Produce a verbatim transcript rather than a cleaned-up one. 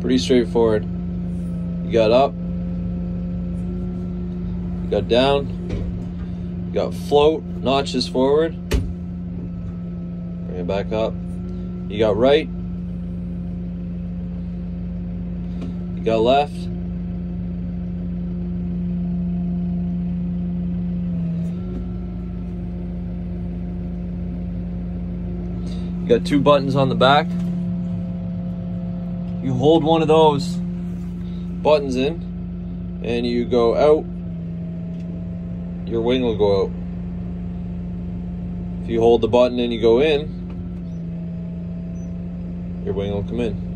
Pretty straightforward. You got up, you got down, you got float, notches forward, bring it back up. You got right, you got left, you got two buttons on the back. You hold one of those buttons in and you go out, your wing will go out. If you hold the button and you go in, your wing will come in.